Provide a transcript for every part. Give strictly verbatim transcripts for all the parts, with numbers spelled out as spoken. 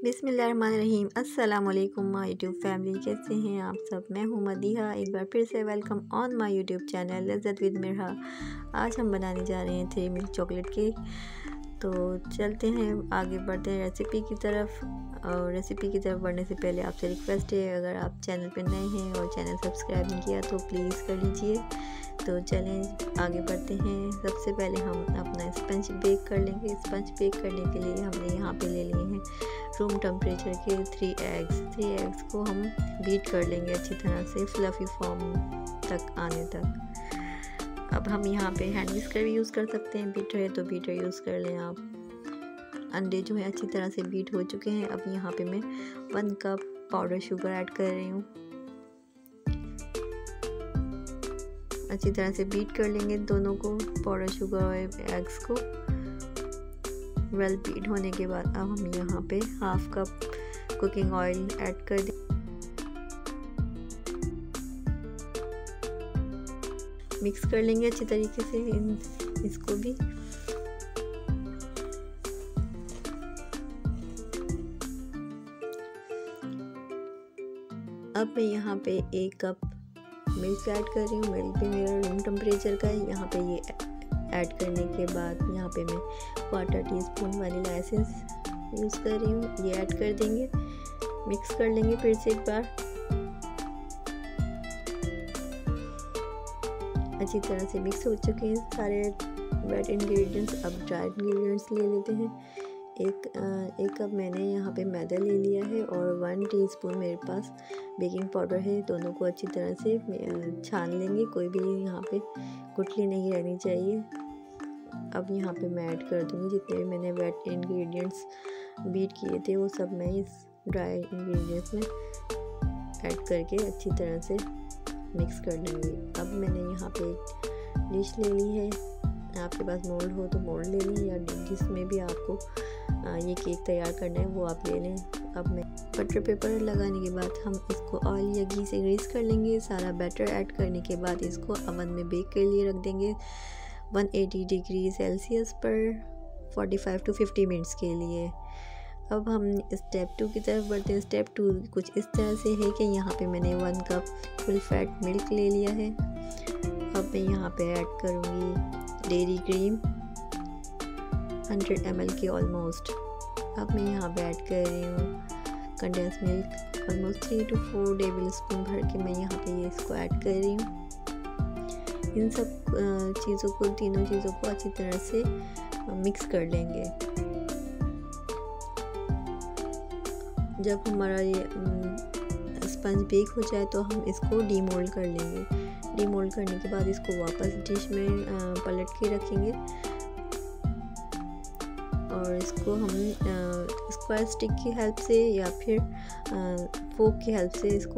बिस्मिल्लाहिर्रहमानिर्रहीम। अस्सलाम वालेकुम माय यूट्यूब फैमिली, कैसे हैं आप सब। मैं हूं मदीहा, एक बार फिर से welcome on my YouTube channel Lazzat with Mirha. आज हम बनाने जा रहे हैं थ्री मिल्क चॉकलेट केक। तो चलते हैं, आगे बढ़ते हैं रेसिपी की तरफ। और रेसिपी की तरफ बढ़ने से पहले आपसे रिक्वेस्ट है, अगर आप चैनल पर नए हैं और चैनल सब्सक्राइब नहीं किया तो प्लीज़ कर लीजिए। तो चलें आगे बढ़ते हैं। सबसे पहले हम अपना स्पंज बेक कर लेंगे। स्पंज बेक करने के लिए हमने यहाँ पे ले लिए हैं रूम टेम्परेचर के थ्री एग्स। थ्री एग्स को हम बीट कर लेंगे अच्छी तरह से फ्लफ़ी फॉर्म तक आने तक। अब हम यहाँ पे हैंड विस्कर भी यूज़ कर सकते हैं, बीटर है तो बीटर यूज़ कर लें आप। अंडे जो है अच्छी तरह से बीट हो चुके हैं। अब यहाँ पे मैं one cup powder sugar add कर रही हूँ। अच्छी तरह से बीट कर लेंगे दोनों को, पाउडर शुगर और एग्स को। वेल बीट होने के बाद अब हम यहाँ पे half cup cooking oil add कर दें। मिक्स कर लेंगे अच्छी तरीके से इन इसको भी। अब मैं यहाँ पे एक कप मिल्क ऐड कर रही हूँ। मिल्क भी मेरा रूम टेम्परेचर का है। यहाँ पे ये ऐड करने के बाद यहाँ पे मैं quarter teaspoon vanilla essence use कर रही हूँ, ये ऐड कर देंगे। मिक्स कर लेंगे फिर से एक बार अच्छी तरह से। मिक्स हो चुके हैं सारे वेट इंग्रेडिएंट्स। अब ड्राई इंग्रेडिएंट्स ले लेते हैं। एक एक कप मैंने यहाँ पे मैदा ले लिया है और वन टीस्पून मेरे पास बेकिंग पाउडर है। दोनों को अच्छी तरह से छान लेंगे, कोई भी यहाँ पे गुठली नहीं रहनी चाहिए। अब यहाँ पे मैं ऐड कर दूँगी जितने भी मैंने वेट इंग्रेडिएंट्स बीट किए थे वो सब मैं इस ड्राई इंग्रेडिएंट्स में ऐड करके अच्छी तरह से मिक्स कर लूँगी। अब मैंने यहाँ पे एक डिश ले ली है, आपके पास मोल्ड हो तो मोल्ड ले लें या जिसमें भी आपको ये केक तैयार करना है वो आप ले लें। अब मैं बटर पेपर लगाने के बाद हम इसको ऑयल या घी से ग्रीस कर लेंगे। सारा बैटर ऐड करने के बाद इसको ओवन में बेक के लिए रख देंगे वन एटी डिग्री सेल्सियस पर forty five to fifty minutes के लिए। अब हम स्टेप टू की तरफ बढ़ते हैं। स्टेप टू कुछ इस तरह से है कि यहाँ पे मैंने one cup full fat milk ले लिया है। अब मैं यहाँ पे ऐड करूँगी dairy cream hundred M L की ऑलमोस्ट। अब मैं यहाँ पे ऐड कर रही हूँ condense milk almost three to four tablespoon भर के मैं यहाँ पे ये इसको ऐड कर रही हूँ। इन सब चीज़ों को, तीनों चीज़ों को अच्छी तरह से मिक्स कर लेंगे। जब हमारा ये स्पंज बेक हो जाए तो हम इसको डीमोल्ड कर लेंगे। डीमोल्ड करने के बाद इसको वापस डिश में पलट के रखेंगे और इसको हम स्क्वायर स्टिक की हेल्प से या फिर फोक की हेल्प से इसको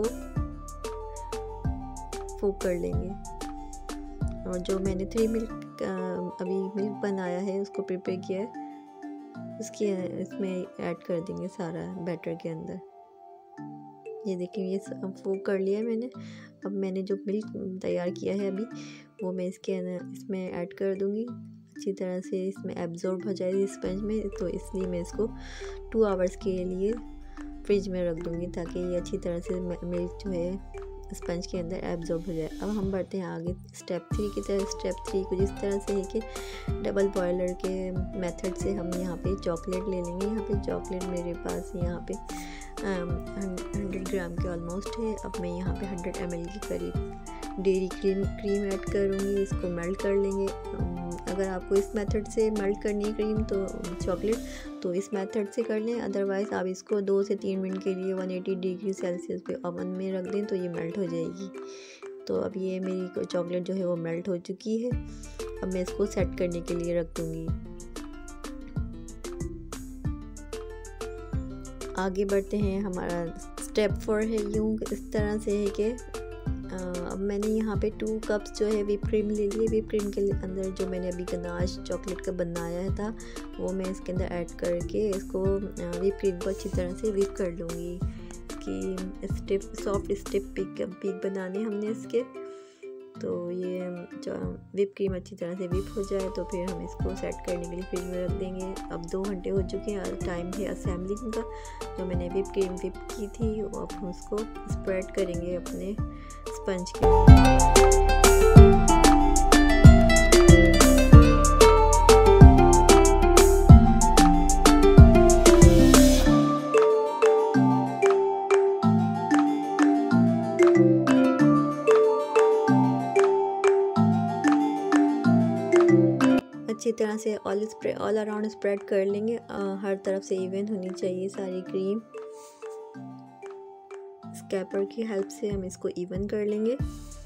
फोक कर लेंगे। और जो मैंने थ्री मिल्क अभी मिल्क बनाया है उसको प्रिपेयर किया है उसकी इसमें ऐड कर देंगे सारा बैटर के अंदर। ये देखिए ये फोक कर लिया है मैंने। अब मैंने जो मिल्क तैयार किया है अभी वो मैं इसके इसमें ऐड कर दूँगी। अच्छी तरह से इसमें एब्जॉर्ब हो जाए स्पंज में, तो इसलिए मैं इसको टू आवर्स के लिए फ्रिज में रख दूँगी ताकि ये अच्छी तरह से मिल्क जो है स्पंज के अंदर एब्जॉर्ब हो जाए। अब हम बढ़ते हैं आगे स्टेप थ्री की तरह। स्टेप थ्री कुछ इस तरह से है कि डबल बॉयलर के मेथड से हम यहाँ पे चॉकलेट ले लेंगे। यहाँ पे चॉकलेट मेरे पास यहाँ पे हंड्रेड ग्राम के ऑलमोस्ट है। अब मैं यहाँ पे हंड्रेड एम एल के करीब डेयरी क्रीम क्रीम ऐड करूँगी। इसको मेल्ट कर लेंगे। अगर आपको इस मेथड से मेल्ट करनी है क्रीम तो चॉकलेट तो इस मेथड से कर लें, अदरवाइज़ आप इसको दो से तीन मिनट के लिए वन एटी डिग्री सेल्सियस पे ओवन में रख दें तो ये मेल्ट हो जाएगी। तो अब ये मेरी चॉकलेट जो है वो मेल्ट हो चुकी है। अब मैं इसको सेट करने के लिए रख दूँगी। आगे बढ़ते हैं। हमारा स्टेप फोर है यूँ इस तरह से है कि अब मैंने यहाँ पे टू कप्स जो है व्हिप क्रीम ले लिए। व्हिप क्रीम के अंदर जो मैंने अभी गनाश चॉकलेट का बनाया था वो मैं इसके अंदर ऐड करके इसको व्हिप क्रीम को अच्छी तरह से व्हिप कर लूँगी कि stiff soft stiff peak peak बनाने हमने इसके। तो ये जो विप क्रीम अच्छी तरह से विप हो जाए तो फिर हम इसको सेट करने के लिए फ्रिज में रख देंगे। अब दो घंटे हो चुके हैं, टाइम है असेंबलिंग का। जो मैंने विप क्रीम विप की थी वो अब हम उसको स्प्रेड करेंगे अपने स्पंज के। अच्छी तरह से all spread all around spread कर लेंगे। आ, हर तरफ से इवन होनी चाहिए सारी क्रीम। स्कैपर की हेल्प से हम इसको इवन कर लेंगे।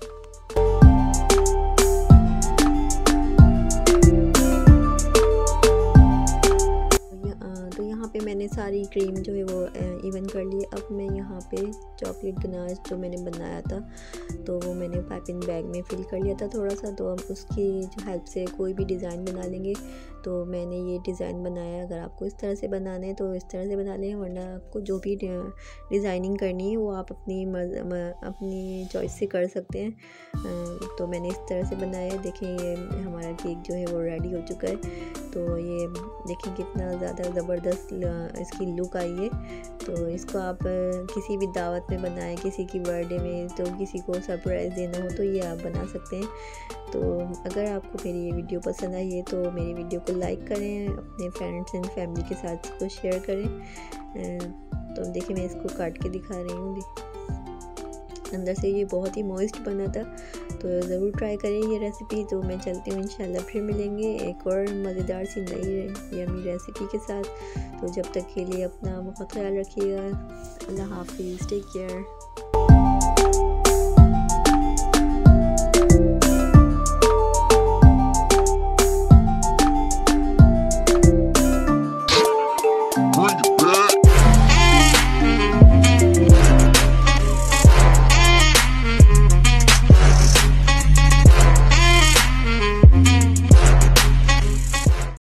तो यहाँ पे मैंने सारी क्रीम जो है वो इवन कर ली। अब मैं यहाँ पे चॉकलेट गनाश जो मैंने बनाया था तो वो मैंने पाइपिंग बैग में फिल कर लिया था थोड़ा सा। तो हम उसकी जो हेल्प से कोई भी डिज़ाइन बना लेंगे। तो मैंने ये डिज़ाइन बनाया। अगर आपको इस तरह से बनाना है तो इस तरह से बना लें, वरना आपको जो भी डिज़ाइनिंग करनी है वो आप अपनी अपनी चॉइस से कर सकते हैं। तो मैंने इस तरह से बनाया। देखें ये हमारा केक जो है वो रेडी हो चुका है। तो ये देखें कितना ज़्यादा ज़बरदस्त इसकी लुक आई है। तो इसको आप किसी भी दावत में बनाएं, किसी की बर्थडे में, तो किसी को सरप्राइज़ देना हो तो ये आप बना सकते हैं। तो अगर आपको मेरी ये वीडियो पसंद आई है तो मेरी वीडियो को लाइक करें, अपने फ्रेंड्स एंड फैमिली के साथ इसको शेयर करें। तो देखिए मैं इसको काट के दिखा रही हूँ। अंदर से ये बहुत ही मॉइस्ट बना था। तो ज़रूर ट्राई करें ये रेसिपी। तो मैं चलती हूँ, इंशाल्लाह फिर मिलेंगे एक और मज़ेदार सी नई यमी रेसिपी के साथ। तो जब तक के लिए अपना बहुत ख्याल रखिएगा। अल्लाह हाफिज़, टेक केयर।